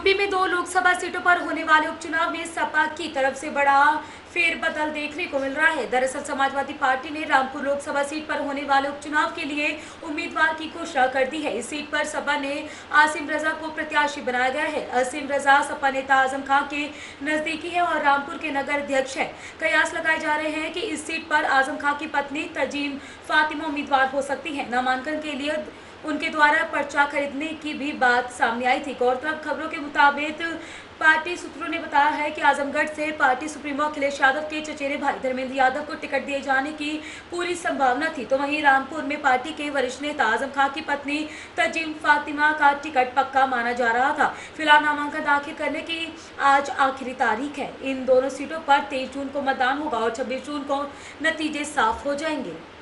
UP में 2 लोकसभा सीटों पर होने वाले उपचुनाव में सपा की तरफ से बड़ा फेरबदल देखने को मिल रहा है। दरअसल समाजवादी पार्टी ने रामपुर लोकसभा सीट पर होने वाले उपचुनाव के लिए उम्मीदवार की घोषणा कर दी है। इस सीट पर सपा ने आसिम रजा को प्रत्याशी बनाया गया है। आसिम रजा सपा नेता आजम खान के नजदीकी है और रामपुर के नगर अध्यक्ष है। कयास लगाए जा रहे हैं कि इस सीट पर आजम खान की पत्नी तजीम फातिमा उम्मीदवार हो सकती है। नामांकन के लिए उनके द्वारा पर्चा खरीदने की भी बात सामने आई थी। गौरतलब खबरों के मुताबिक पार्टी सूत्रों ने बताया है कि आजमगढ़ से पार्टी सुप्रीमो अखिलेश यादव के चचेरे भाई धर्मेंद्र यादव को टिकट दिए जाने की पूरी संभावना थी, तो वहीं रामपुर में पार्टी के वरिष्ठ नेता आजम खान की पत्नी तजीम फातिमा का टिकट पक्का माना जा रहा था। फिलहाल नामांकन दाखिल करने की आज आखिरी तारीख है। इन दोनों सीटों पर 23 जून को मतदान होगा और 26 जून को नतीजे साफ हो जाएंगे।